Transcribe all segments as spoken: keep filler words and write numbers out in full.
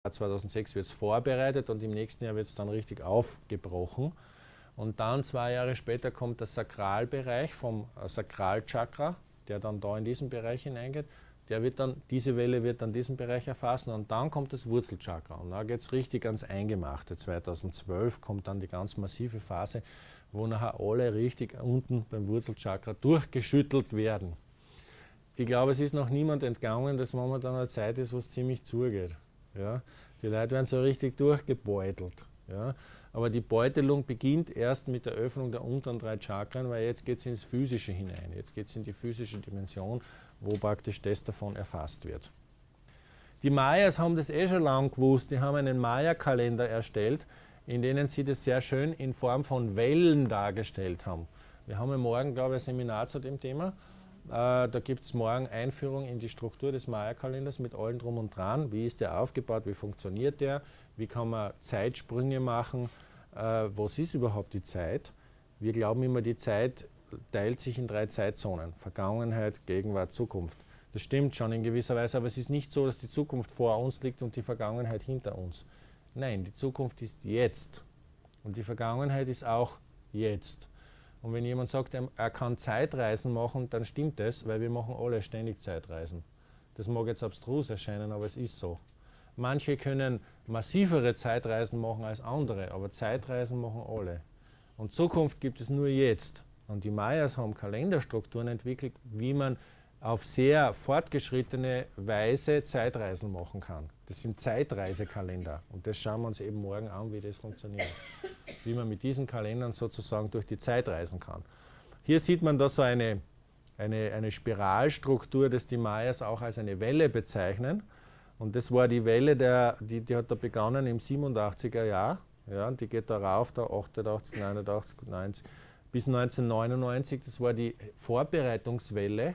zweitausendsechs wird es vorbereitet und im nächsten Jahr wird es dann richtig aufgebrochen. Und dann zwei Jahre später kommt der Sakralbereich vom Sakralchakra, der dann da in diesen Bereich hineingeht. Der wird dann, diese Welle wird dann diesen Bereich erfassen und dann kommt das Wurzelchakra. Und da geht es richtig ans Eingemachte. zweitausendzwölf kommt dann die ganz massive Phase, wo nachher alle richtig unten beim Wurzelchakra durchgeschüttelt werden. Ich glaube, es ist noch niemand entgangen, dass momentan eine Zeit ist, wo es ziemlich zugeht. Ja? Die Leute werden so richtig durchgebeutelt. Ja? Aber die Beutelung beginnt erst mit der Öffnung der unteren drei Chakren, weil jetzt geht es ins Physische hinein. Jetzt geht es in die physische Dimension, wo praktisch das davon erfasst wird. Die Mayas haben das eh schon lange gewusst. Die haben einen Maya-Kalender erstellt, in denen sie das sehr schön in Form von Wellen dargestellt haben. Wir haben ja morgen, glaube ich, ein Seminar zu dem Thema. Äh, da gibt es morgen Einführung in die Struktur des Maya-Kalenders mit allem drum und dran. Wie ist der aufgebaut, wie funktioniert der, wie kann man Zeitsprünge machen, äh, was ist überhaupt die Zeit. Wir glauben immer, die Zeit teilt sich in drei Zeitzonen, Vergangenheit, Gegenwart, Zukunft. Das stimmt schon in gewisser Weise, aber es ist nicht so, dass die Zukunft vor uns liegt und die Vergangenheit hinter uns. Nein, die Zukunft ist jetzt und die Vergangenheit ist auch jetzt. Und wenn jemand sagt, er kann Zeitreisen machen, dann stimmt das, weil wir machen alle ständig Zeitreisen. Das mag jetzt abstrus erscheinen, aber es ist so. Manche können massivere Zeitreisen machen als andere, aber Zeitreisen machen alle. Und Zukunft gibt es nur jetzt. Und die Mayas haben Kalenderstrukturen entwickelt, wie man auf sehr fortgeschrittene Weise Zeitreisen machen kann. Das sind Zeitreisekalender. Und das schauen wir uns eben morgen an, wie das funktioniert. Wie man mit diesen Kalendern sozusagen durch die Zeit reisen kann. Hier sieht man da so eine, eine, eine Spiralstruktur, das die Mayas auch als eine Welle bezeichnen. Und das war die Welle, der, die, die hat da begonnen im siebenundachtziger Jahr. Ja, und die geht da rauf, da achtundachtzig, neunundachtzig, neunzig, bis neunzehnhundertneunundneunzig. Das war die Vorbereitungswelle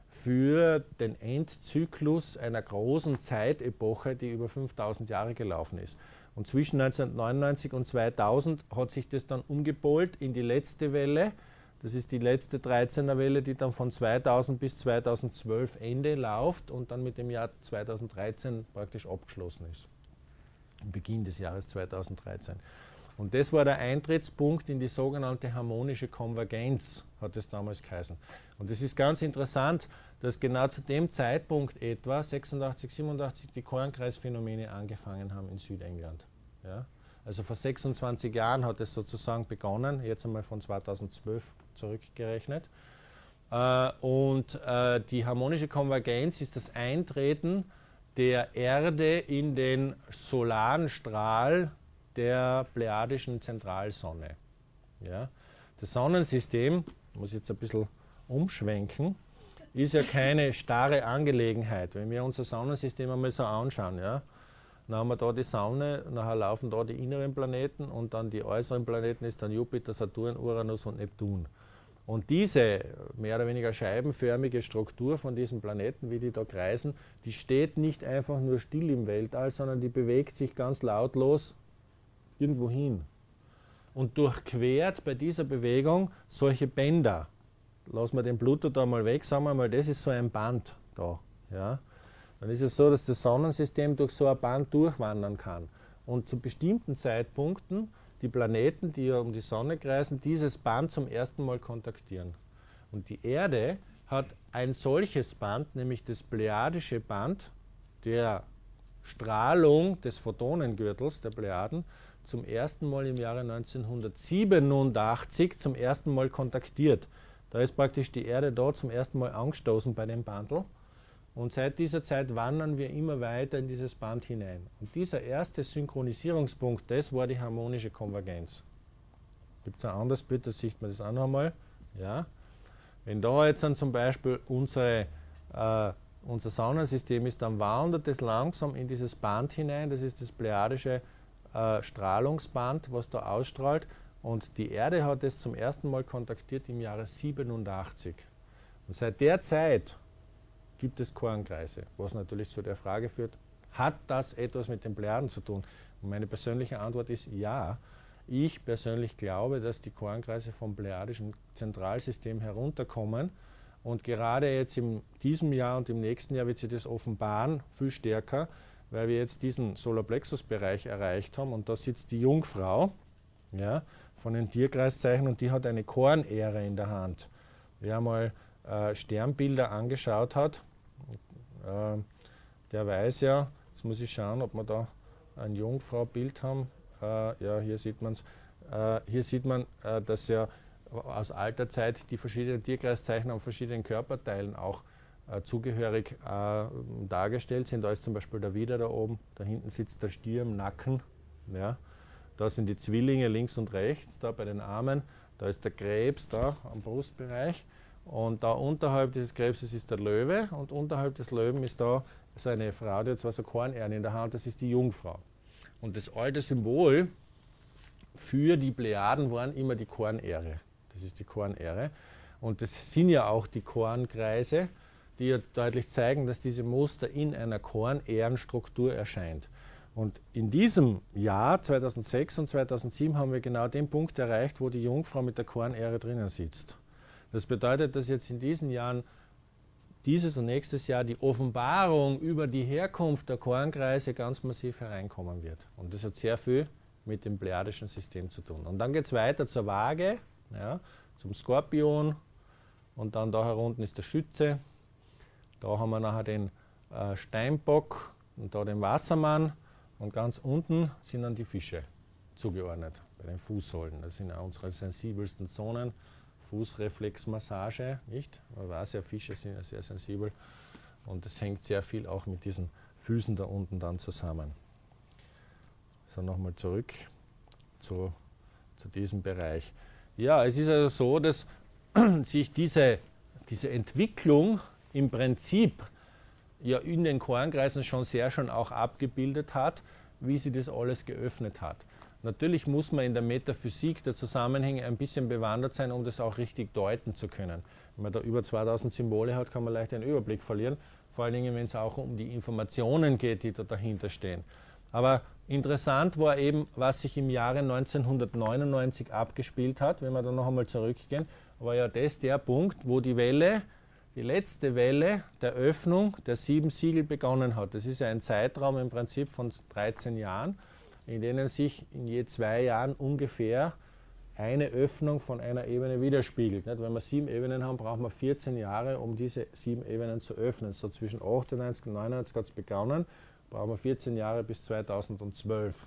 für den Endzyklus einer großen Zeitepoche, die über fünftausend Jahre gelaufen ist. Und zwischen neunzehnhundertneunundneunzig und zweitausend hat sich das dann umgepolt in die letzte Welle. Das ist die letzte dreizehner Welle, die dann von zweitausend bis zweitausendzwölf Ende läuft und dann mit dem Jahr zweitausenddreizehn praktisch abgeschlossen ist. Am Beginn des Jahres zweitausenddreizehn. Und das war der Eintrittspunkt in die sogenannte harmonische Konvergenz, hat es damals geheißen. Und es ist ganz interessant, dass genau zu dem Zeitpunkt etwa sechsundachtzig, siebenundachtzig die Kornkreisphänomene angefangen haben in Südengland. Ja? Also vor sechsundzwanzig Jahren hat es sozusagen begonnen, jetzt einmal von zweitausendzwölf zurückgerechnet. Äh, und äh, die harmonische Konvergenz ist das Eintreten der Erde in den solaren Strahl der plejadischen Zentralsonne. Ja? Das Sonnensystem, muss ich jetzt ein bisschen umschwenken, ist ja keine starre Angelegenheit. Wenn wir unser Sonnensystem einmal so anschauen, ja, dann haben wir da die Sonne, nachher laufen da die inneren Planeten und dann die äußeren Planeten ist dann Jupiter, Saturn, Uranus und Neptun. Und diese mehr oder weniger scheibenförmige Struktur von diesen Planeten, wie die da kreisen, die steht nicht einfach nur still im Weltall, sondern die bewegt sich ganz lautlos irgendwo hin und durchquert bei dieser Bewegung solche Bänder. Lassen wir den Pluto da mal weg, sagen wir mal, das ist so ein Band da. Ja? Dann ist es so, dass das Sonnensystem durch so ein Band durchwandern kann und zu bestimmten Zeitpunkten die Planeten, die ja um die Sonne kreisen, dieses Band zum ersten Mal kontaktieren. Und die Erde hat ein solches Band, nämlich das plejadische Band der Strahlung des Photonengürtels der Plejaden, zum ersten Mal im Jahre neunzehnhundertsiebenundachtzig zum ersten Mal kontaktiert. Da ist praktisch die Erde da zum ersten Mal angestoßen bei dem Bandel. Und seit dieser Zeit wandern wir immer weiter in dieses Band hinein. Und dieser erste Synchronisierungspunkt, das war die harmonische Konvergenz. Gibt es ein anderes Bild, da sieht man das auch noch einmal. Ja. Wenn da jetzt dann zum Beispiel unsere, äh, unser Sonnensystem ist, dann wandert es langsam in dieses Band hinein, das ist das plejadische äh, Strahlungsband, was da ausstrahlt. Und die Erde hat es zum ersten Mal kontaktiert im Jahre siebenundachtzig. Und seit der Zeit gibt es Kornkreise, was natürlich zu der Frage führt, hat das etwas mit den Plejaden zu tun? Und meine persönliche Antwort ist ja. Ich persönlich glaube, dass die Kornkreise vom plejadischen Zentralsystem herunterkommen und gerade jetzt in diesem Jahr und im nächsten Jahr wird sich das offenbaren, viel stärker, weil wir jetzt diesen Solarplexus-Bereich erreicht haben und da sitzt die Jungfrau, ja, von den Tierkreiszeichen und die hat eine Kornähre in der Hand. Wer mal äh, Sternbilder angeschaut hat, äh, der weiß ja, jetzt muss ich schauen, ob wir da ein Jungfrau-Bild haben. Äh, ja, hier sieht man es. Äh, hier sieht man, äh, dass ja aus alter Zeit die verschiedenen Tierkreiszeichen an verschiedenen Körperteilen auch äh, zugehörig äh, dargestellt sind. Da ist zum Beispiel der Widder da oben, da hinten sitzt der Stier im Nacken. Ja. Da sind die Zwillinge links und rechts, da bei den Armen. Da ist der Krebs da am Brustbereich. Und da unterhalb dieses Krebses ist der Löwe und unterhalb des Löwen ist da so eine Frau, die hat zwar so Kornähren in der Hand, das ist die Jungfrau. Und das alte Symbol für die Plejaden waren immer die Kornähre. Das ist die Kornähre. Und das sind ja auch die Kornkreise, die ja deutlich zeigen, dass diese Muster in einer Kornährenstruktur erscheint. Und in diesem Jahr, zweitausendsechs und zweitausendsieben, haben wir genau den Punkt erreicht, wo die Jungfrau mit der Kornähre drinnen sitzt. Das bedeutet, dass jetzt in diesen Jahren, dieses und nächstes Jahr, die Offenbarung über die Herkunft der Kornkreise ganz massiv hereinkommen wird. Und das hat sehr viel mit dem plejadischen System zu tun. Und dann geht es weiter zur Waage, ja, zum Skorpion und dann da herunten ist der Schütze. Da haben wir nachher den äh, Steinbock und da den Wassermann. Und ganz unten sind dann die Fische zugeordnet, bei den Fußsohlen. Das sind ja unsere sensibelsten Zonen. Fußreflexmassage, nicht? Man weiß ja, Fische sind ja sehr sensibel. Und das hängt sehr viel auch mit diesen Füßen da unten dann zusammen. So, nochmal zurück zu, zu diesem Bereich. Ja, es ist also so, dass sich diese, diese Entwicklung im Prinzip ja in den Kornkreisen schon sehr schon auch abgebildet hat, wie sie das alles geöffnet hat. Natürlich muss man in der Metaphysik der Zusammenhänge ein bisschen bewandert sein, um das auch richtig deuten zu können. Wenn man da über zweitausend Symbole hat, kann man leicht einen Überblick verlieren, vor allen Dingen, wenn es auch um die Informationen geht, die da dahinter stehen. Aber interessant war eben, was sich im Jahre neunzehnhundertneunundneunzig abgespielt hat, wenn wir da noch einmal zurückgehen, war ja das der Punkt, wo die Welle, die letzte Welle der Öffnung der sieben Siegel begonnen hat. Das ist ja ein Zeitraum im Prinzip von dreizehn Jahren, in denen sich in je zwei Jahren ungefähr eine Öffnung von einer Ebene widerspiegelt. Nicht? Wenn wir sieben Ebenen haben, brauchen wir vierzehn Jahre, um diese sieben Ebenen zu öffnen. So zwischen achtundneunzig und neunundneunzig hat es begonnen, brauchen wir vierzehn Jahre bis zweitausendzwölf.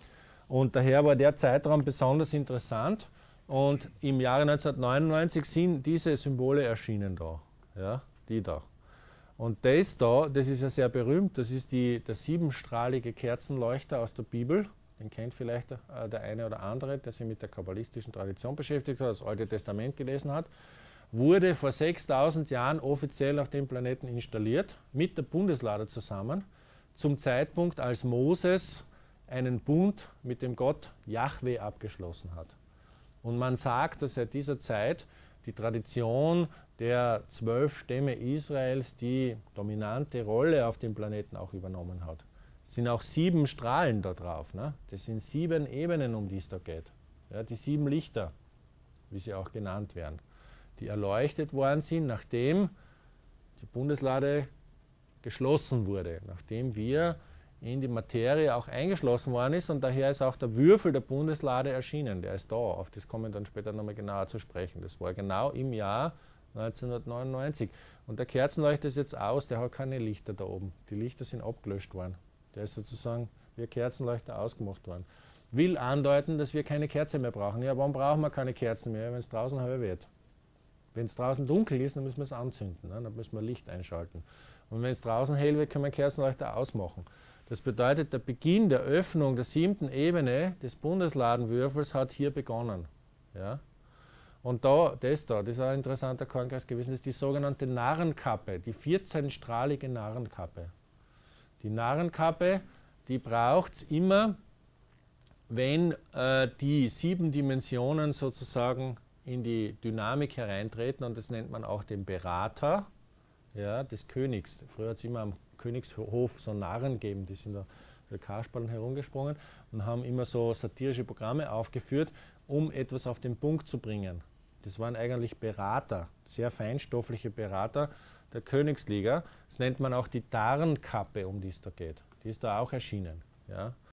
Und daher war der Zeitraum besonders interessant und im Jahre neunzehnhundertneunundneunzig sind diese Symbole erschienen da. Ja, die da. Und das da, das ist ja sehr berühmt, das ist die, der siebenstrahlige Kerzenleuchter aus der Bibel. Den kennt vielleicht der, äh, der eine oder andere, der sich mit der kabbalistischen Tradition beschäftigt hat, das Alte Testament gelesen hat. Wurde vor sechstausend Jahren offiziell auf dem Planeten installiert, mit der Bundeslade zusammen, zum Zeitpunkt, als Moses einen Bund mit dem Gott Jahwe abgeschlossen hat. Und man sagt, dass seit dieser Zeit die Tradition der zwölf Stämme Israels die dominante Rolle auf dem Planeten auch übernommen hat. Es sind auch sieben Strahlen da drauf. Ne? Das sind sieben Ebenen, um die es da geht. Ja, die sieben Lichter, wie sie auch genannt werden, die erleuchtet worden sind, nachdem die Bundeslade geschlossen wurde, nachdem wir in die Materie auch eingeschlossen worden ist und daher ist auch der Würfel der Bundeslade erschienen. Der ist da, auf das kommen wir dann später nochmal genauer zu sprechen. Das war genau im Jahr neunzehnhundertneunundneunzig. Und der Kerzenleuchter ist jetzt aus, der hat keine Lichter da oben. Die Lichter sind abgelöscht worden. Der ist sozusagen wie ein Kerzenleuchter ausgemacht worden. Will andeuten, dass wir keine Kerze mehr brauchen. Ja, warum brauchen wir keine Kerzen mehr, wenn es draußen hell wird? Wenn es draußen dunkel ist, dann müssen wir es anzünden, ne? Dann müssen wir Licht einschalten. Und wenn es draußen hell wird, können wir einen Kerzenleuchter ausmachen. Das bedeutet, der Beginn der Öffnung der siebten Ebene des Bundesladenwürfels hat hier begonnen. Ja? Und da, das da, das ist ein interessanter Kornkreis gewesen, das ist die sogenannte Narrenkappe, die vierzehnstrahlige Narrenkappe. Die Narrenkappe, die braucht es immer, wenn äh, die sieben Dimensionen sozusagen in die Dynamik hereintreten, und das nennt man auch den Berater, ja, des Königs. Früher hat es immer am Königshof so Narren gegeben, die sind da mit Kasperlen herumgesprungen und haben immer so satirische Programme aufgeführt, um etwas auf den Punkt zu bringen. Das waren eigentlich Berater, sehr feinstoffliche Berater der Königsliga. Das nennt man auch die Tarnkappe, um die es da geht. Die ist da auch erschienen. Ja.